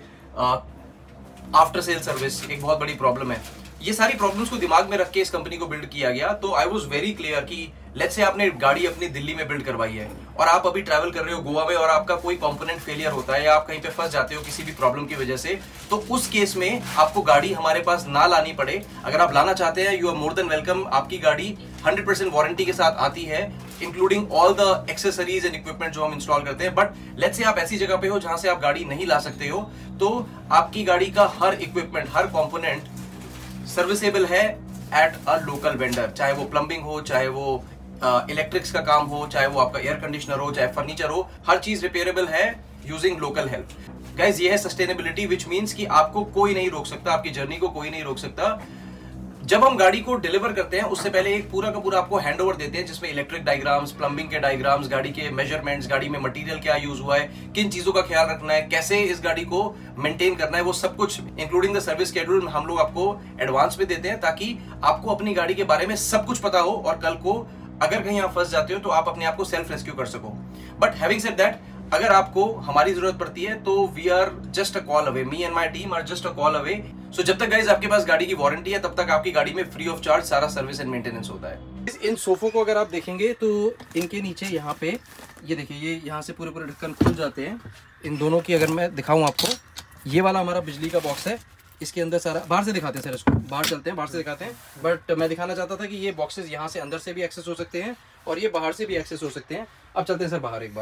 आफ्टर सेल सर्विस एक बहुत बड़ी प्रॉब्लम है, ये सारी प्रॉब्लम्स को दिमाग में रख के इस कंपनी को बिल्ड किया गया। तो आई वाज वेरी क्लियर कि लेट्स से आपने गाड़ी अपनी दिल्ली में बिल्ड करवाई है और आप अभी ट्रैवल कर रहे हो गोवा में और आपका कोई कंपोनेंट फेलियर होता है या आप कहीं पे फंस जाते हो किसी भी प्रॉब्लम की वजह से, तो उस केस में आपको गाड़ी हमारे पास ना लानी पड़े। अगर आप लाना चाहते हैं, you are more than welcome. आपकी गाड़ी हंड्रेड परसेंट वारंटी के साथ आती है, including all the accessories and equipment जो हम इंस्टॉल करते हैं। बट लेट्स से आप ऐसी जगह पे हो जहां से आप गाड़ी नहीं ला सकते हो, तो आपकी गाड़ी का हर इक्विपमेंट, हर कॉम्पोनेंट सर्विसेबल है एट अ लोकल वेंडर। चाहे वो प्लम्बिंग हो, चाहे वो इलेक्ट्रिक्स uh, का काम हो, चाहे वो आपका एयर कंडीशनर हो, चाहे फर्नीचर हो, हर चीज रिपेयरेबल है यूजिंग लोकल हेल्प। गाइस, ये है सस्टेनेबिलिटी, विच मींस कि आपको कोई नहीं रोक सकता, आपकी जर्नी को कोई नहीं रोक सकता। जब हम गाड़ी को डिलीवर करते हैं उससे पहले एक पूरा का पूरा आपको हैंड ओवर देते हैं, जिसमें इलेक्ट्रिक डायग्राम्स, प्लम्बिंग के डायग्राम्स, गाड़ी के मेजरमेंट्स, गाड़ी में मटेरियल क्या यूज हुआ है, किन चीजों का ख्याल रखना है, कैसे इस गाड़ी को मेंटेन करना है, वो सब कुछ इंक्लूडिंग द सर्विस शेड्यूल हम लोग आपको एडवांस में देते हैं, ताकि आपको अपनी गाड़ी के बारे में सब कुछ पता हो और कल को अगर कहीं आप फंस जाते हो तो आप अपने आप को सेल्फ रेस्क्यू कर सको। बट हैविंग सेड दैट, अगर आपको हमारी जरूरत पड़ती है तो we are just a call away, me and my team are just a call away. So जब तक गाइज आपके पास गाड़ी की वारंटी है, तब तक आपकी गाड़ी में फ्री ऑफ चार्ज सारा सर्विस एंड मेंटेनेंस होता है। इन सोफों को अगर आप देखेंगे तो इनके नीचे यहाँ पे ये देखिए, ये यहाँ से पूरे पूरे ढक्कन खुल जाते हैं। इन दोनों की अगर मैं दिखाऊं आपको, ये वाला हमारा बिजली का बॉक्स है, इसके अंदर सारा, बाहर से दिखाते हैं सर, इसको बाहर चलते हैं, बाहर से दिखाते हैं। बट मैं दिखाना चाहता था कि ये बॉक्सेस यहाँ से अंदर से भी एक्सेस हो सकते हैं और ये बाहर से भी एक्सेस हो सकते हैं। अब चलते हैं सर बाहर एक बार।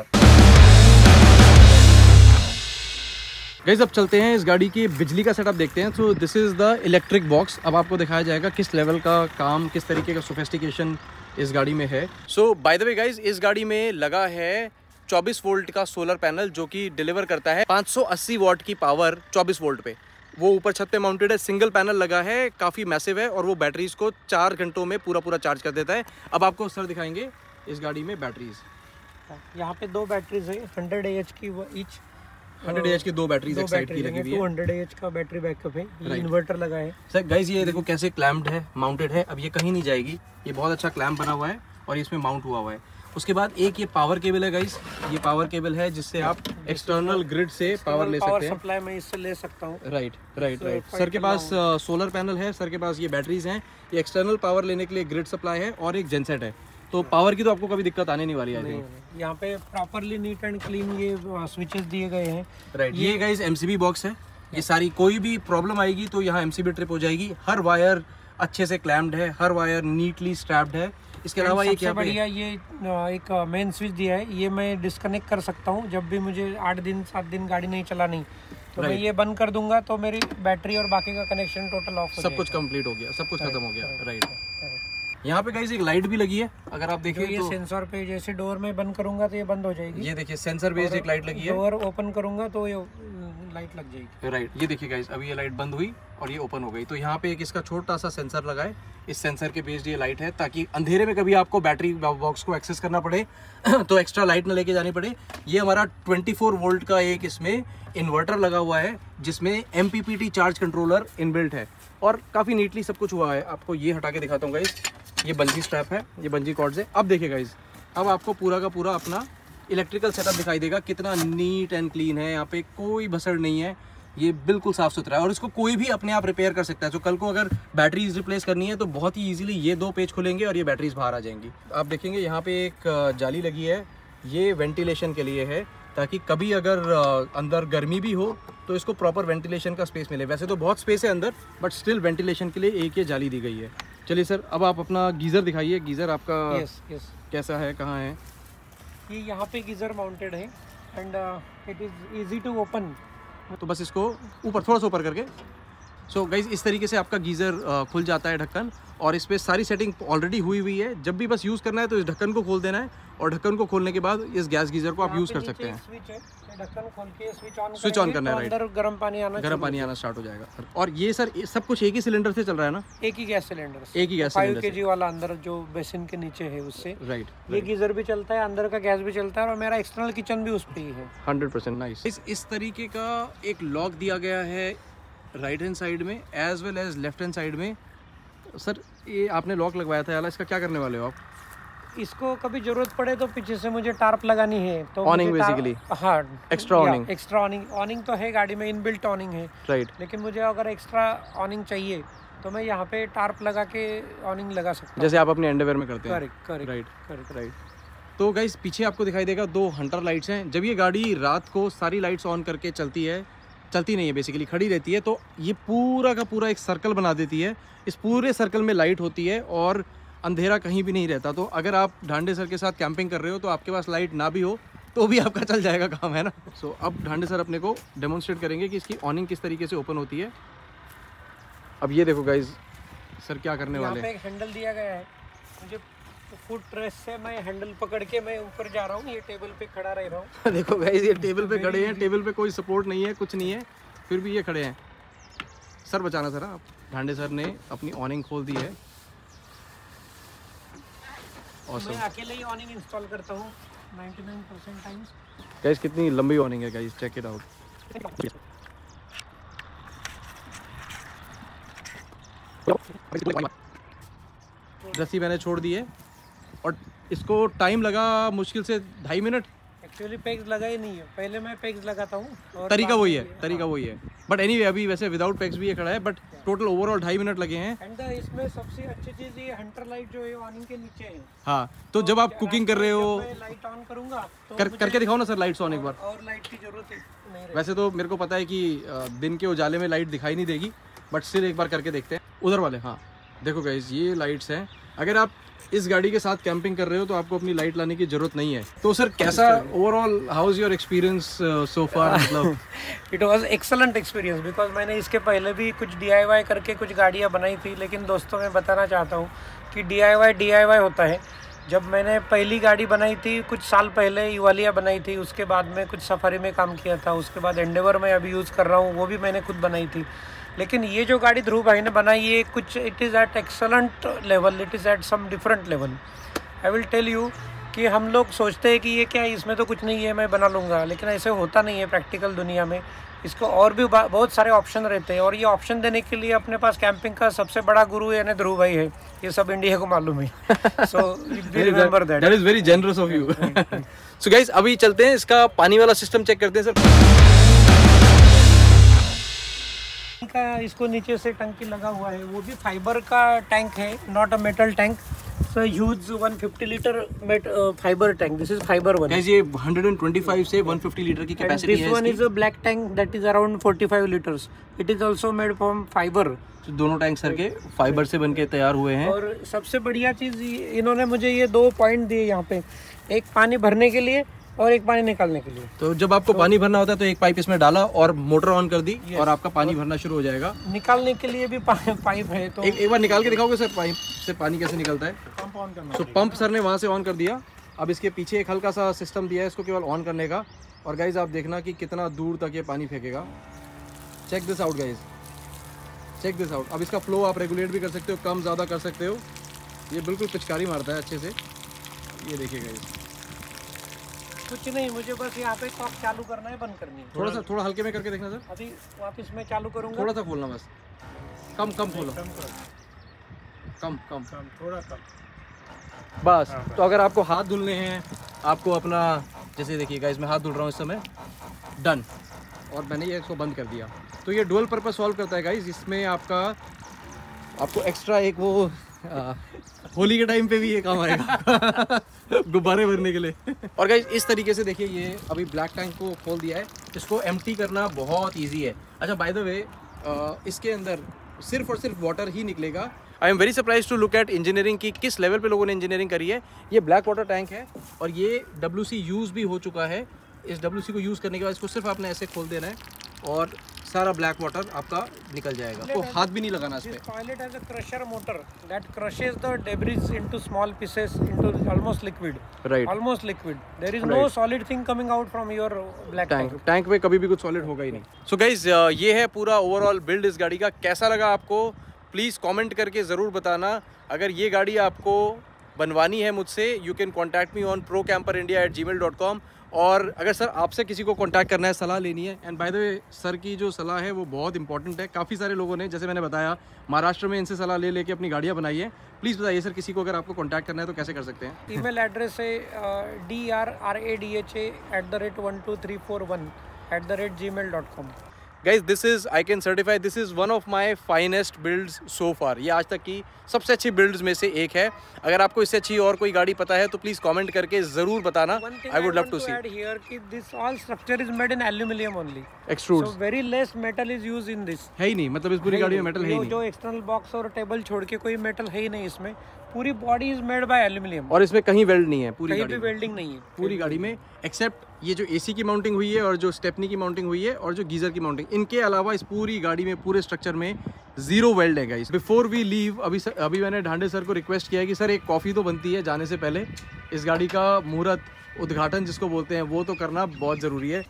गाइस, अब चलते हैं इस गाड़ी की बिजली का सेटअप देखते हैं। So this is the electric box. अब आपको दिखाया जाएगा किस लेवल का काम, किस तरीके का सोफिस्टिकेशन इस गाड़ी में है। So by the way guys, इस गाड़ी में लगा है चौबीस वोल्ट का सोलर पैनल, जो कि डिलीवर करता है पाँच सौ अस्सी वॉट की पावर चौबीस वोल्ट पे। वो ऊपर छत पे माउंटेड है, सिंगल पैनल लगा है, काफ़ी मैसिव है और वो बैटरीज को चार घंटों में पूरा पूरा चार्ज कर देता है। अब आपको सर दिखाएंगे इस गाड़ी में बैटरीज। यहाँ पे दो बैटरीज है, हंड्रेड एएच की ईच, हंड्रेड एएच की दो बैटरीज एक साइड की लगी हुई है। टू हंड्रेड एएच का बैटरी बैकअप है, ये इन्वर्टर लगा है। सर गाइस, ये देखो कैसे क्लैम्प्ड है, माउंटेड है, अब ये कहीं नहीं जाएगी, ये बहुत अच्छा क्लैम्प बना हुआ है और इसमें माउंट हुआ हुआ है। उसके बाद एक ये पावर केबल है गाइस, ये पावर केबल है जिससे आप एक्सटर्नल ग्रिड से पावर ले सकते हैं। पावर सप्लाई मैं इससे ले सकता हूँ। Right right right. सर के पास सोलर पैनल है, सर के पास ये बैटरीज हैं, ये एक्सटर्नल पावर लेने के लिए ग्रिड सप्लाई है और एक जेनसेट है, तो पावर की तो आपको कभी दिक्कत आने नहीं वाली है। यहाँ पे प्रॉपरली नीट एंड क्लीन ये स्विचेस दिए गए हैं। राइट, ये गाइस एमसीबी बॉक्स है, ये सारी कोई भी प्रॉब्लम आएगी तो यहाँ एमसीबी ट्रिप हो जाएगी। हर वायर अच्छे से क्लैम्प्ड है, हर वायर नीटली स्ट्रैप्ड है। इसके अलावा ये क्या बढ़िया ये एक मेन स्विच दिया है, ये मैं डिस्कनेक्ट कर सकता हूँ जब भी मुझे आठ दिन सात दिन गाड़ी नहीं चलानी, तो मैं ये बंद कर दूंगा तो मेरी बैटरी और बाकी का कनेक्शन टोटल ऑफ हो सब कुछ कंप्लीट हो गया, सब कुछ खत्म हो गया। राइट, यहाँ पे गाइस एक लाइट भी लगी है, अगर आप देखिए ये तो सेंसर पे जैसे डोर में बंद करूंगा तो ये बंद हो जाएगी। ये देखिए सेंसर बेस्ड एक लाइट लगी है, डोर ओपन करूंगा तो ये लाइट लग जाएगी। राइट, ये देखिए गाइस अभी ये लाइट बंद हुई और ये ओपन हो गई, तो यहाँ पे एक इसका छोटा सा सेंसर लगा है, इस सेंसर के बेस्ड ये लाइट है, ताकि अंधेरे में कभी आपको बैटरी बॉक्स को एक्सेस करना पड़े तो एक्स्ट्रा लाइट ना लेके जानी पड़े। ये हमारा चौबीस वोल्ट का एक इसमें इन्वर्टर लगा हुआ है जिसमें M P P T charge controller inbuilt है और काफ़ी नीटली सब कुछ हुआ है। आपको ये हटा के दिखाता हूँ गाइस, ये बंजी स्ट्रैप है, ये बंजी कॉर्ड्स है। अब देखिए गाइस, अब आपको पूरा का पूरा अपना इलेक्ट्रिकल सेटअप दिखाई देगा, कितना नीट एंड क्लीन है, यहाँ पे कोई भसड़ नहीं है, ये बिल्कुल साफ सुथरा है और इसको कोई भी अपने आप रिपेयर कर सकता है। तो कल को अगर बैटरीज रिप्लेस करनी है तो बहुत ही इजीली ये दो पेज खुलेंगे और ये बैटरीज बाहर आ जाएंगी। आप देखेंगे यहाँ पे एक जाली लगी है, ये वेंटिलेशन के लिए है, ताकि कभी अगर अंदर गर्मी भी हो तो इसको प्रॉपर वेंटिलेशन का स्पेस मिले। वैसे तो बहुत स्पेस है अंदर, बट स्टिल वेंटिलेशन के लिए एक ये जाली दी गई है। चलिए सर, अब आप अपना गीज़र दिखाइए, गीज़र आपका यस यस कैसा है, कहाँ है? ये यहाँ पे गीज़र माउंटेड है and it is easy to open. तो बस इसको ऊपर थोड़ा सा ऊपर करके, सो so, गाइज इस तरीके से आपका गीज़र खुल जाता है ढक्कन, और इस पर सारी सेटिंग ऑलरेडी हुई हुई है। जब भी बस यूज़ करना है तो इस ढक्कन को खोल देना है और ढक्कन को खोलने के बाद इस गैस गीज़र को आप यूज़ कर सकते हैं। स्विच है, ढक्कन खोल के स्विच ऑन स्विच ऑन करना है, राइट, अंदर गर्म पानी आना गर्म पानी आना स्टार्ट हो जाएगा। और ये सर सब कुछ एक ही सिलेंडर से चल रहा है ना? एक ही गैस सिलेंडर, एक ही गैस फाइव के जी वाला अंदर जो बेसिन के नीचे है उससे, राइट। ये गीज़र भी चलता है, अंदर का गैस भी चलता है और मेरा एक्सटर्नल किचन भी उस पर ही है। Hundred percent nice. इस इस तरीके का एक लॉक दिया गया है राइट हैंड साइड में as well as left hand side में। सर ये आपने लॉक लगवाया था यार, इसका क्या करने वाले हो आप? इसको कभी जरूरत पड़े तो पीछे से मुझे टार्प लगानी है, तो ऑनिंग बेसिकली, हाँ extra awning, extra awning awning तो है गाड़ी में, इनबिल्ट ऑनिंग है, राइट। लेकिन मुझे अगर एक्स्ट्रा ऑनिंग चाहिए तो मैं यहाँ पे टार्प लगा के ऑनिंग लगा सकता हूँ, जैसे आप अपने अंडरवेयर में करते हैं। Correct correct right correct right. तो गाइस पीछे आपको दिखाई देगा दो हंटर लाइट्स हैं। जब ये गाड़ी रात को सारी लाइट्स ऑन करके चलती है, चलती नहीं है बेसिकली, खड़ी रहती है, तो ये पूरा का पूरा एक सर्कल बना देती है। इस पूरे सर्कल में लाइट होती है और अंधेरा कहीं भी नहीं रहता। तो अगर आप ढांडे सर के साथ कैंपिंग कर रहे हो तो आपके पास लाइट ना भी हो तो भी आपका चल जाएगा काम, है ना? सो so, अब ढांडे सर अपने को डेमोन्स्ट्रेट करेंगे कि इसकी ऑनिंग किस तरीके से ओपन होती है। अब ये देखो गाइज, सर क्या करने वाले हैं। यहाँ पे एक हैंडल दिया गया है, मुझे फुट रेस से मैं हैंडल पकड़ के मैं ऊपर जा रहा हूँ, ये टेबल पे खड़ा रह रहा हूँ। देखो गाइज, ये टेबल पे खड़े हैं, टेबल पे कोई सपोर्ट नहीं है, कुछ नहीं है, फिर भी ये खड़े हैं। सर बचाना सर, आप ढांडे सर ने अपनी ऑनिंग खोल दी है। awesome. मैं अकेले ही ऑनिंग इंस्टॉल करता हूँ निन्यानवे परसेंट टाइम्स। गाइस कितनी लंबी ऑनिंग है गाइस, चेक इट आउट। रस्सी मैंने छोड़ दी है और इसको टाइम लगा मुश्किल से ढाई मिनट। एक्चुअली पेग्स लगा ही नहीं है, पहले मैं पेग्स लगाता हूँ। तरीका वही है, तरीका वही है, बट एनीवे अभी वैसे विदाउट पेग्स भी ये खड़ा है, बट टोटल ओवरऑल ढाई मिनट लगे हैं। एंड इसमें सबसे अच्छी चीज ये हंटर लाइट जो है ऑनिंग के नीचे है। हाँ, तो जब आप कुकिंग कर रहे हो, लाइट ऑन करूंगा तो कर, करके दिखाओ ना सर लाइट्स ऑन एक बार। और लाइट की जरूरत नहीं। वैसे तो मेरे को पता है कि दिन के उजाले में लाइट दिखाई नहीं देगी, बट स्टिल एक बार करके देखते हैं। उधर वाले, हाँ देखो गाइस, ये लाइट्स हैं। अगर आप इस गाड़ी के साथ कैंपिंग कर रहे हो तो आपको अपनी लाइट लाने की जरूरत नहीं है। तो सर कैसा overall, how is your experience so far? मतलब it was excellent experience, because मैंने इसके पहले भी कुछ डीआईवाई करके कुछ गाड़ियाँ बनाई थी, लेकिन दोस्तों मैं बताना चाहता हूँ कि डीआईवाई डीआईवाई होता है। जब मैंने पहली गाड़ी बनाई थी कुछ साल पहले, युवालिया बनाई थी, उसके बाद में कुछ सफारी में काम किया था, उसके बाद एंडेवर में अभी यूज़ कर रहा हूँ, वो भी मैंने खुद बनाई थी। लेकिन ये जो गाड़ी ध्रुव भाई ने बनाई, ये कुछ it is at excellent level, it is at some different level. I will tell you कि हम लोग सोचते हैं कि ये क्या है, इसमें तो कुछ नहीं है, मैं बना लूँगा, लेकिन ऐसे होता नहीं है प्रैक्टिकल दुनिया में। इसको और भी बहुत सारे ऑप्शन रहते हैं, और ये ऑप्शन देने के लिए अपने पास कैंपिंग का सबसे बड़ा गुरु यानी ध्रुव भाई है, ये सब इंडिया को मालूम है। So remember that, that is very generous of you. So guys अभी चलते हैं, इसका पानी वाला सिस्टम चेक करते हैं सर। का इसको नीचे से टंकी लगा हुआ है, वो भी फाइबर का टैंक है, not a metal tank. So huge one fifty litre made fibre tank, this is fibre one. Guys ये वन ट्वेंटी फाइव से वन फिफ्टी लीटर की कैपेसिटी है। This one is a black tank that is around forty five litres. It is also made from fibre. तो दोनों tank sir के fibre से बनके तैयार हुए हैं। और सबसे बढ़िया चीज इन्होंने मुझे ये दो पॉइंट दिए यहाँ पे, एक पानी भरने के लिए और एक पानी निकालने के लिए। तो जब आपको तो, पानी भरना होता है तो एक पाइप इसमें डाला और मोटर ऑन कर दी और आपका पानी भरना शुरू हो जाएगा। निकालने के लिए भी पाइप है। तो एक, एक बार निकाल के दिखाओगे सर पाइप से पानी कैसे निकलता है? पंप ऑन करना। तो पंप सर ने वहाँ से ऑन कर दिया। अब इसके पीछे एक हल्का सा सिस्टम दिया है इसको केवल ऑन करने का। और गाइज आप देखना कि कितना दूर तक ये पानी फेंकेगा। Check this out guys, check this out. अब इसका फ्लो आप रेगुलेट भी कर सकते हो, कम ज़्यादा कर सकते हो। ये बिल्कुल पिचकारी मारता है अच्छे से। ये देखिए गाइज, कुछ नहीं, मुझे बस यहाँ पे कॉक चालू करना है, बंद करनी है। थोड़ा सा थोड़ा हल्के में करके देखना सर। अभी वापस में चालू करूँगा। थोड़ा सा खोलना बस, कम कम खोलो, कम कम थोड़ा कम बस। तो अगर आपको हाथ धुलने हैं, आपको अपना जैसे देखिए गाइस मैं हाथ धुल रहा हूँ इस समय, डन। और मैंने ये इसको बंद कर दिया। तो ये डुअल पर्पस सॉल्व करता है गाइस। इसमें आपका आपको एक्स्ट्रा एक वो आ, होली के टाइम पे भी ये काम आएगा गुब्बारे भरने के लिए। और गाइस इस तरीके से देखिए ये अभी ब्लैक टैंक को खोल दिया है। इसको एम्प्टी करना बहुत ईजी है। अच्छा बाय द वे इसके अंदर सिर्फ और सिर्फ वाटर ही निकलेगा। I am very surprise to look at engineering की किस लेवल पे लोगों ने इंजीनियरिंग करी है। ये ब्लैक वाटर टैंक है और ये डब्ल्यू सी यूज़ भी हो चुका है। इस डब्ल्यू सी को यूज़ करने के बाद इसको सिर्फ आपने ऐसे खोल देना है और सारा ब्लैक वाटर आपका निकल जाएगा। तो हाथ भी नहीं लगाना इस पे। Toilet has a crusher motor that crushes the debris into small pieces into almost liquid. Right, almost liquid. There is no solid thing coming out from your black tank. Tank में कभी भी कुछ सॉलिड होगा ही नहीं। So guys ये है पूरा overall build इस गाड़ी का। कैसा लगा आपको प्लीज़ कमेंट करके ज़रूर बताना। अगर ये गाड़ी आपको बनवानी है मुझसे, you can contact me on pro camper India at Gmail dot com. और अगर सर आपसे किसी को कांटेक्ट करना है, सलाह लेनी है, and by the way sir की जो सलाह है वो बहुत इंपॉर्टेंट है। काफ़ी सारे लोगों ने जैसे मैंने बताया महाराष्ट्र में इनसे सलाह ले लेके अपनी गाड़ियाँ बनाई है। प्लीज़ बताइए सर किसी को अगर आपको कांटेक्ट करना है तो कैसे कर सकते हैं? ईमेल एड्रेस है D R R A D H A at the rate one two three four one at the rate Gmail dot com. Guys this is I can certify this is one of my finest builds so far. ये आज तक की सबसे अच्छी builds में से एक है। अगर आपको इससे अच्छी और कोई गाड़ी पता है तो प्लीज़ कमेंट करके ज़रूर बताना। I would love to see. This all structure is made in aluminium only, extruded, so very less metal is used in this. है ही नहीं, मतलब इस पूरी गाड़ी में मेटल है ही नहीं। जो एक्सटर्नल बॉक्स और टेबल छोड़ के कोई मेटल है ही नहीं इसमें। पूरी body is made by aluminium और इसमें कहीं वेल्ड नहीं है। पूरी कहीं गाड़ी भी वेल्डिंग नहीं है पूरी गाड़ी में, एक्सेप्ट ये जो एसी की माउंटिंग हुई है और जो स्टेपनी की माउंटिंग हुई है और जो गीजर की माउंटिंग, इनके अलावा इस पूरी गाड़ी में पूरे स्ट्रक्चर में जीरो वेल्ड है गाइस। बिफोर वी लीव अभी सर, अभी मैंने ढांडे सर को रिक्वेस्ट किया है कि सर एक कॉफ़ी तो बनती है जाने से पहले, इस गाड़ी का मुहूर्त उद्घाटन जिसको बोलते हैं वो तो करना बहुत ज़रूरी है।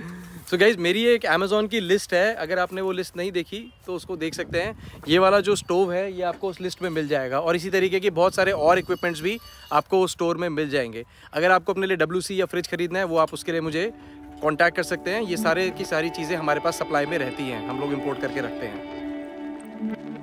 सो गाइज मेरी एक अमेज़ॉन की लिस्ट है, अगर आपने वो लिस्ट नहीं देखी तो उसको देख सकते हैं। ये वाला जो स्टोव है ये आपको उस लिस्ट में मिल जाएगा और इसी तरीके के बहुत सारे और इक्विपमेंट्स भी आपको उस स्टोर में मिल जाएंगे। अगर आपको अपने लिए डब्ल्यू सी या फ्रिज खरीदना है वो आप उसके लिए मुझे कॉन्टैक्ट कर सकते हैं। ये सारे की सारी चीज़ें हमारे पास सप्लाई में रहती हैं, हम लोग इम्पोर्ट करके रखते हैं।